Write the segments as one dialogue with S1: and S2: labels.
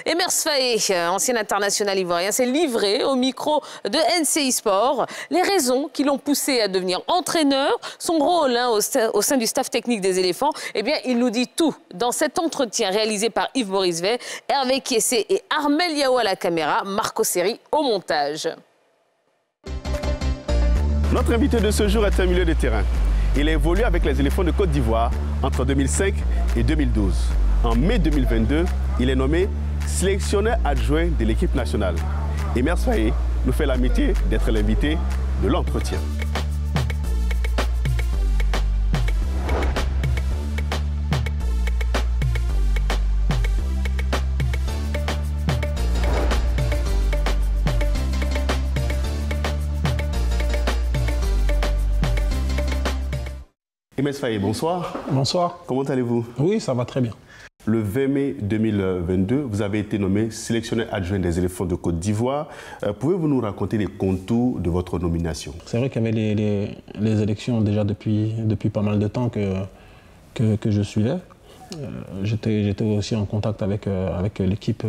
S1: Emers Faé, ancien international ivoirien, s'est livré au micro de NCI Sport. Les raisons qui l'ont poussé à devenir entraîneur, son rôle au sein du staff technique des éléphants, eh bien, il nous dit tout dans cet entretien réalisé par Yves-Maurice Vey, Hervé Kiessé et Armel Yao à la caméra, Marco Seri au montage.
S2: Notre invité de ce jour est un milieu de terrain. Il a évolué avec les éléphants de Côte d'Ivoire entre 2005 et 2012. En mai 2022, il est nommé sélectionneur adjoint de l'équipe nationale. Emers Faé nous fait l'amitié d'être l'invité de l'entretien. Emers Faé, bonsoir.
S3: Bonsoir.
S2: Comment allez-vous?
S3: Oui, ça va très bien.
S2: Le 20 mai 2022, vous avez été nommé sélectionneur adjoint des éléphants de Côte d'Ivoire. Pouvez-vous nous raconter les contours de votre nomination? C'est
S3: vrai qu'il y avait les élections déjà depuis pas mal de temps que je suivais. J'étais aussi en contact avec l'équipe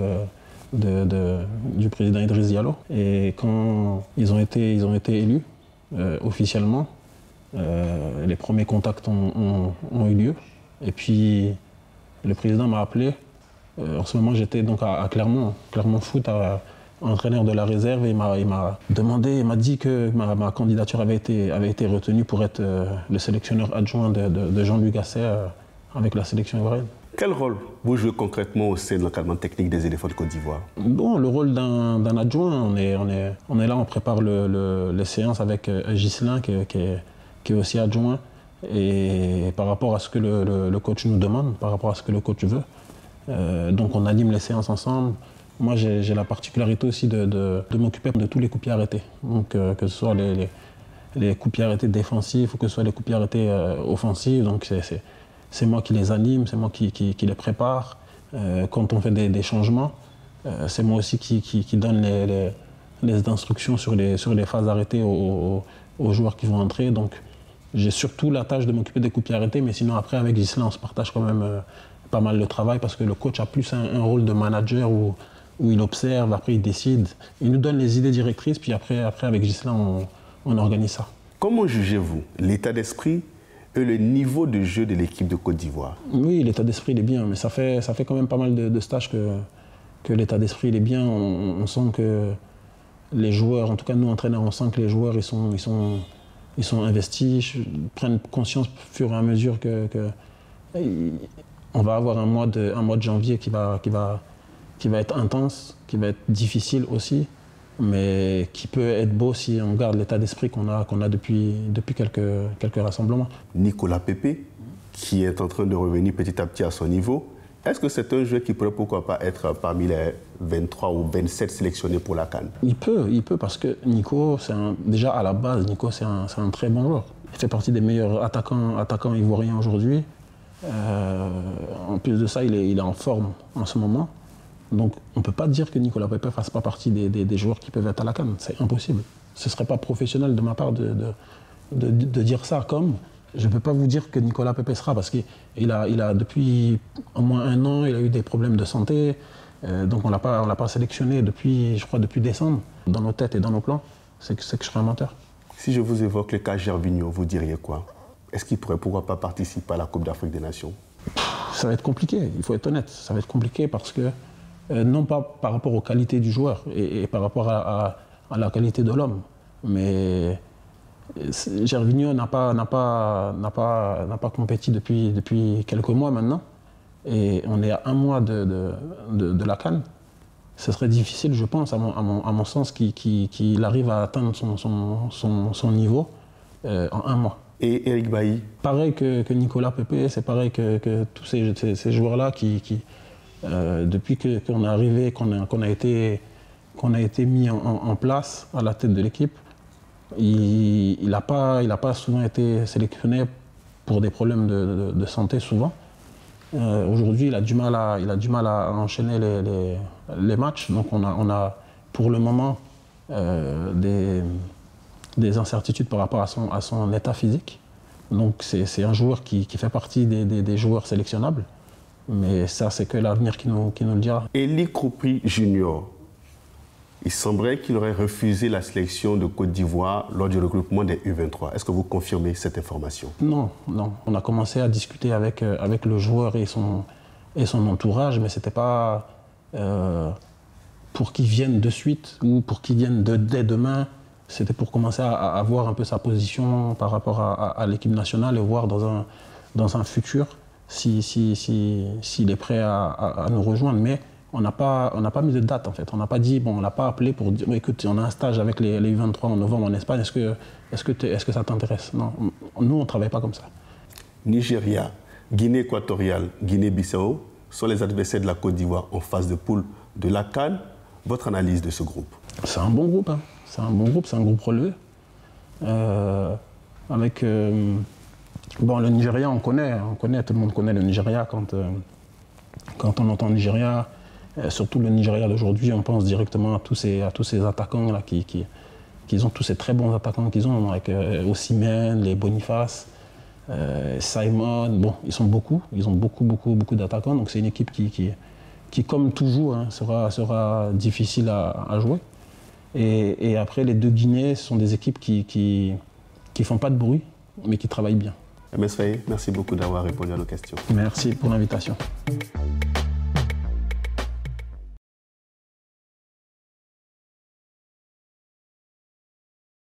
S3: du président Idriss Diallo. Et quand ils ont été élus officiellement, les premiers contacts ont eu lieu. Et puis, le président m'a appelé. En ce moment, j'étais donc à Clermont Foot, entraîneur de la réserve. Et il m'a demandé, il m'a dit que ma candidature avait été retenue pour être le sélectionneur adjoint de Jean-Louis Gasset avec la sélection ivoirienne.
S2: Quel rôle vous jouez concrètement au sein de l'encadrement technique des éléphants de Côte d'Ivoire?
S3: Bon, le rôle d'un adjoint, on est là, on prépare les séances avec Ghislain qui est aussi adjoint. Et par rapport à ce que le coach nous demande, par rapport à ce que le coach veut. Donc on anime les séances ensemble. Moi j'ai la particularité aussi de m'occuper de tous les coups de pied arrêtés. Donc que ce soit les coups de pied arrêtés défensifs ou que ce soit les coups de pied arrêtés offensifs. Donc c'est moi qui les anime, c'est moi qui les prépare. Quand on fait des changements, c'est moi aussi qui donne les instructions sur les phases arrêtées aux joueurs qui vont entrer. Donc, j'ai surtout la tâche de m'occuper des coups de pied arrêtés, mais sinon après avec Ghislain on se partage quand même pas mal de travail parce que le coach a plus un rôle de manager où il observe, après il décide. Il nous donne les idées directrices, puis après avec Ghislain on organise ça.
S2: Comment jugez-vous l'état d'esprit et le niveau de jeu de l'équipe de Côte d'Ivoire?
S3: Oui, l'état d'esprit il est bien, mais ça fait quand même pas mal de stages que l'état d'esprit il est bien. On sent que les joueurs, en tout cas nous entraîneurs, on sent que les joueurs ils sont investis, prennent conscience au fur et à mesure on va avoir un mois de janvier qui va être intense, qui va être difficile aussi, mais qui peut être beau si on garde l'état d'esprit qu'on a depuis quelques rassemblements.
S2: Nicolas Pepe, qui est en train de revenir petit à petit à son niveau, est-ce que c'est un joueur qui pourrait pourquoi pas être parmi les 23 ou 27 sélectionnés pour la CAN? Il
S3: peut parce que Nico, déjà à la base, Nico c'est un très bon joueur. Il fait partie des meilleurs attaquants ivoiriens aujourd'hui. En plus de ça, il est en forme en ce moment. Donc on ne peut pas dire que Nicolas Pepe ne fasse pas partie des joueurs qui peuvent être à la CAN. C'est impossible. Ce ne serait pas professionnel de ma part de dire ça comme... Je ne peux pas vous dire que Nicolas Pepe sera parce qu'il a depuis au moins un an, il a eu des problèmes de santé. Donc on l'a pas sélectionné depuis décembre. Dans nos têtes et dans nos plans, c'est que je serai un menteur.
S2: Si je vous évoque le cas Gervinho, vous diriez quoi? Est-ce qu'il pourrait pourquoi pas participer à la Coupe d'Afrique des Nations?
S3: Ça va être compliqué, il faut être honnête. Ça va être compliqué parce que, non pas par rapport aux qualités du joueur et par rapport à la qualité de l'homme, mais... Gervinho n'a pas compéti depuis quelques mois maintenant et on est à un mois de la CAN. Ce serait difficile, je pense, à mon sens, qu'il arrive à atteindre son niveau en un mois.
S2: Et Eric Bailly? Pareil
S3: que Nicolas Pepe, c'est pareil que tous ces joueurs-là depuis qu'on est arrivé, qu'on a été mis en place à la tête de l'équipe, il n'a pas souvent été sélectionné pour des problèmes de santé souvent. Aujourd'hui, il a du mal à enchaîner les matchs. Donc on a pour le moment des incertitudes par rapport à son état physique. Donc c'est un joueur qui fait partie des joueurs sélectionnables. Mais ça, c'est que l'avenir qui nous le dira.
S2: Eli Kroupi Junior, il semblerait qu'il aurait refusé la sélection de Côte d'Ivoire lors du regroupement des U23. Est-ce que vous confirmez cette information?
S3: Non, non. On a commencé à discuter avec le joueur et son entourage, mais ce n'était pas pour qu'il vienne de suite ou pour qu'il vienne dès demain. C'était pour commencer à voir un peu sa position par rapport à l'équipe nationale et voir dans un futur s'il est prêt à nous rejoindre. Mais on n'a pas mis de date en fait. On n'a pas dit, bon, on l'a pas appelé pour dire, écoute, on a un stage avec les U23 en novembre en Espagne, est-ce que ça t'intéresse? Non, nous on ne travaille pas comme ça.
S2: Nigeria, Guinée équatoriale, Guinée-Bissau sont les adversaires de la Côte d'Ivoire en phase de poule de la CAN. Votre analyse de ce groupe? C'est
S3: un bon groupe, hein. C'est un bon groupe, c'est un groupe relevé. Avec bon, le Nigeria, on connaît, tout le monde connaît le Nigeria. Quand on entend Nigeria, surtout le Nigeria d'aujourd'hui, on pense directement à tous ces attaquants là qu'ils ont, tous ces très bons attaquants qu'ils ont, avec Osimhen, les Boniface, Simon. Bon, ils ont beaucoup d'attaquants. Donc c'est une équipe qui comme toujours, hein, sera difficile à jouer. Et après, les deux Guinées sont des équipes qui font pas de bruit, mais qui travaillent bien.
S2: MS Faye, merci beaucoup d'avoir répondu à nos questions.
S3: Merci pour l'invitation.